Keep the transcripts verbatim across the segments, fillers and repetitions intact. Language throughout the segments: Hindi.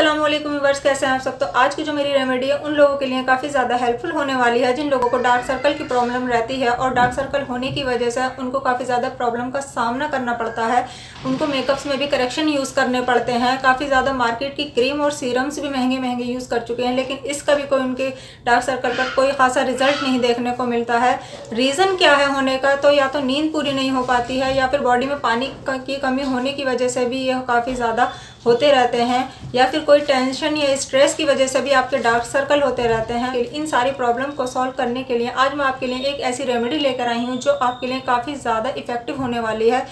अस्सलामुअलैकुम व्यूअर्स, कैसे हैं आप सब। तो आज की जो मेरी रेमेडी है उन लोगों के लिए काफ़ी ज़्यादा हेल्पफुल होने वाली है जिन लोगों को डार्क सर्कल की प्रॉब्लम रहती है और डार्क सर्कल होने की वजह से उनको काफ़ी ज़्यादा प्रॉब्लम का सामना करना पड़ता है। उनको मेकअप्स में भी करेक्शन यूज़ करने पड़ते हैं। काफ़ी ज़्यादा मार्केट की क्रीम और सीरम्स भी महंगे महंगे यूज़ कर चुके हैं, लेकिन इसका भी कोई उनके डार्क सर्कल पर कोई खासा रिजल्ट नहीं देखने को मिलता है। रीज़न क्या है होने का? तो या तो नींद पूरी नहीं हो पाती है या फिर बॉडी में पानी की कमी होने की वजह से भी यह काफ़ी ज़्यादा होते रहते हैं, या फिर कोई टेंशन या स्ट्रेस की वजह से भी आपके डार्क सर्कल होते रहते हैं। इन सारी प्रॉब्लम को सॉल्व करने के लिए आज मैं आपके लिए एक ऐसी रेमेडी लेकर आई हूँ जो आपके लिए काफ़ी ज़्यादा इफ़ेक्टिव होने वाली है।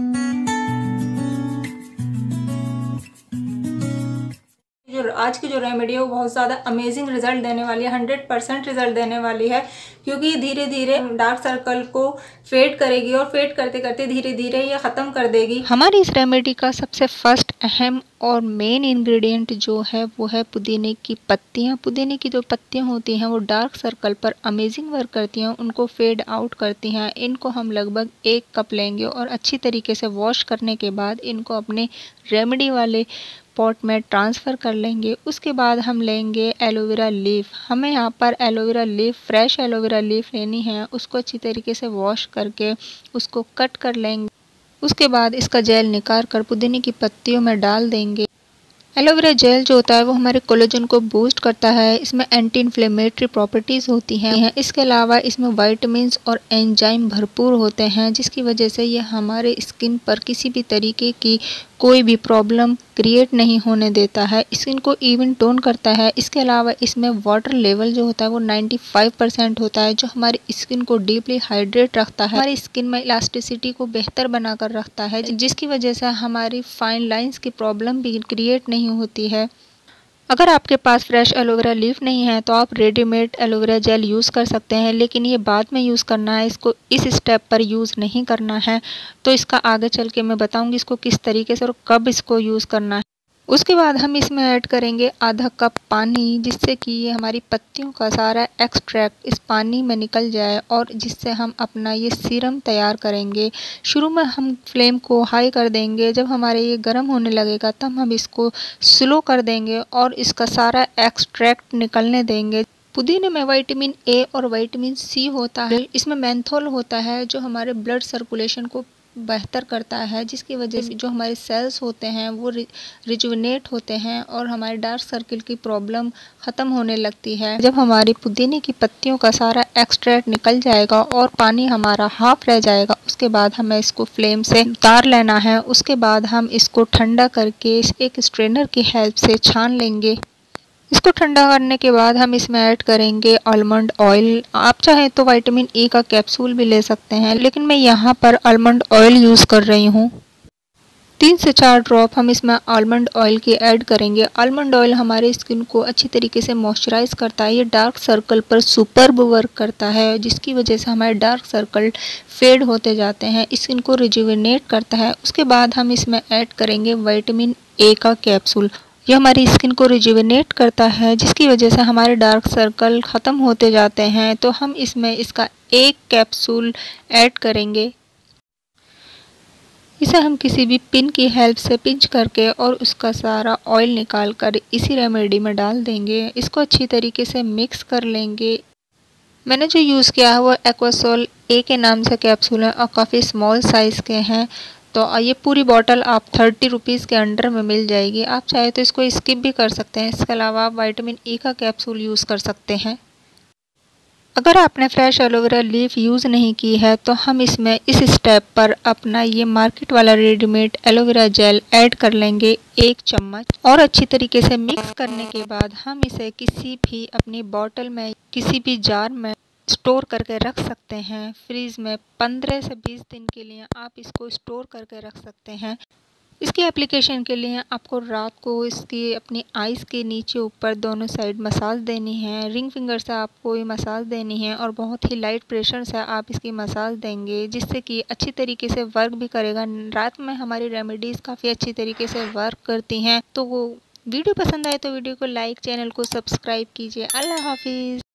जो आज की जो रेमेडी है वो बहुत ज़्यादा अमेजिंग रिजल्ट देने वाली है, हंड्रेड परसेंट रिजल्ट देने वाली है, क्योंकि धीरे धीरे डार्क सर्कल को फेड करेगी और फेड करते करते धीरे धीरे ये ख़त्म कर देगी। हमारी इस रेमेडी का सबसे फर्स्ट अहम और मेन इंग्रेडिएंट जो है वो है पुदीने की पत्तियाँ। पुदीने की जो पत्तियाँ होती हैं वो डार्क सर्कल पर अमेजिंग वर्क करती हैं, उनको फेड आउट करती हैं। इनको हम लगभग एक कप लेंगे और अच्छी तरीके से वॉश करने के बाद इनको अपने रेमेडी वाले पॉट में ट्रांसफ़र कर लेंगे। उसके बाद हम लेंगे एलोवेरा लीफ। हमें यहाँ पर aloe vera leaf, fresh aloe vera leaf लेनी है। उसको अच्छी तरीके से वॉश करके उसको कट कर लेंगे। उसके बाद इसका जेल निकाल कर पुदीने की पत्तियों में डाल देंगे। एलोवेरा जेल जो होता है वो हमारे कोलेजन को बूस्ट करता है। इसमें एंटी इन्फ्लेमेटरी प्रॉपर्टीज़ होती हैं। इसके अलावा इसमें विटामिन्स और एंजाइम भरपूर होते हैं, जिसकी वजह से ये हमारे स्किन पर किसी भी तरीके की कोई भी प्रॉब्लम क्रिएट नहीं होने देता है। स्किन को इवन टोन करता है। इसके अलावा इसमें वाटर लेवल जो होता है वो पचानवे परसेंट होता है, जो हमारी स्किन को डीपली हाइड्रेट रखता है। हमारी स्किन में इलास्टिसिटी को बेहतर बनाकर रखता है, जिसकी वजह से हमारी फाइन लाइंस की प्रॉब्लम भी क्रिएट नहीं होती है। अगर आपके पास फ्रेश एलोवेरा लीफ नहीं है तो आप रेडीमेड एलोवेरा जेल यूज़ कर सकते हैं, लेकिन ये बाद में यूज़ करना है, इसको इस स्टेप पर यूज़ नहीं करना है। तो इसका आगे चल के मैं बताऊंगी इसको किस तरीके से और कब इसको यूज़ करना है। उसके बाद हम इसमें ऐड करेंगे आधा कप पानी, जिससे कि ये हमारी पत्तियों का सारा एक्सट्रैक्ट इस पानी में निकल जाए और जिससे हम अपना ये सीरम तैयार करेंगे। शुरू में हम फ्लेम को हाई कर देंगे। जब हमारे ये गर्म होने लगेगा तब हम इसको स्लो कर देंगे और इसका सारा एक्सट्रैक्ट निकलने देंगे। पुदीने में विटामिन ए और विटामिन सी होता है। इसमें मेंथोल होता है जो हमारे ब्लड सर्कुलेशन को बेहतर करता है, जिसकी वजह से जो हमारे सेल्स होते हैं वो रिजुविनेट होते हैं और हमारे डार्क सर्कल की प्रॉब्लम ख़त्म होने लगती है। जब हमारी पुदीने की पत्तियों का सारा एक्सट्रैक्ट निकल जाएगा और पानी हमारा हाफ रह जाएगा, उसके बाद हमें इसको फ्लेम से उतार लेना है। उसके बाद हम इसको ठंडा करके एक स्ट्रेनर की हेल्प से छान लेंगे। इसको ठंडा करने के बाद हम इसमें ऐड करेंगे आलमंड ऑयल। आप चाहें तो विटामिन ई का कैप्सूल भी ले सकते हैं, लेकिन मैं यहाँ पर आलमंड ऑयल यूज़ कर रही हूँ। तीन से चार ड्रॉप हम इसमें आलमंड ऑयल की ऐड करेंगे। आलमंड ऑयल हमारे स्किन को अच्छी तरीके से मॉइस्चराइज करता है। ये डार्क सर्कल पर सुपर्ब वर्क करता है, जिसकी वजह से हमारे डार्क सर्कल फेड होते जाते हैं, स्किन को रिजुविनेट करता है। उसके बाद हम इसमें ऐड करेंगे विटामिन ए का कैप्सूल। यह हमारी स्किन को रिजुविनेट करता है, जिसकी वजह से हमारे डार्क सर्कल ख़त्म होते जाते हैं। तो हम इसमें इसका एक कैप्सूल ऐड करेंगे। इसे हम किसी भी पिन की हेल्प से पिंच करके और उसका सारा ऑयल निकाल कर इसी रेमेडी में डाल देंगे। इसको अच्छी तरीके से मिक्स कर लेंगे। मैंने जो यूज़ किया है वो एक्वासोल ए के नाम से कैप्सूल है और काफ़ी स्मॉल साइज़ के हैं। तो ये पूरी बॉटल आप थर्टी रुपीज़ के अंडर में मिल जाएगी। आप चाहे तो इसको स्किप भी कर सकते हैं। इसके अलावा आप विटामिन ई का कैप्सूल यूज़ कर सकते हैं। अगर आपने फ्रेश एलोवेरा लीफ यूज़ नहीं की है तो हम इसमें इस स्टेप पर अपना ये मार्केट वाला रेडीमेड एलोवेरा जेल ऐड कर लेंगे, एक चम्मच, और अच्छी तरीके से मिक्स करने के बाद हम इसे किसी भी अपनी बॉटल में, किसी भी जार में स्टोर करके रख सकते हैं। फ्रीज में पंद्रह से बीस दिन के लिए आप इसको स्टोर करके रख सकते हैं। इसकी एप्लीकेशन के लिए आपको रात को इसकी अपनी आइज़ के नीचे ऊपर दोनों साइड मसाज देनी है। रिंग फिंगर से आपको ये मसाज देनी है और बहुत ही लाइट प्रेशर से आप इसकी मसाज देंगे, जिससे कि अच्छी तरीके से वर्क भी करेगा। रात में हमारी रेमेडीज़ काफ़ी अच्छी तरीके से वर्क करती हैं। तो वो वीडियो पसंद आए तो वीडियो को लाइक, चैनल को सब्सक्राइब कीजिए। अल्लाह हाफिज़।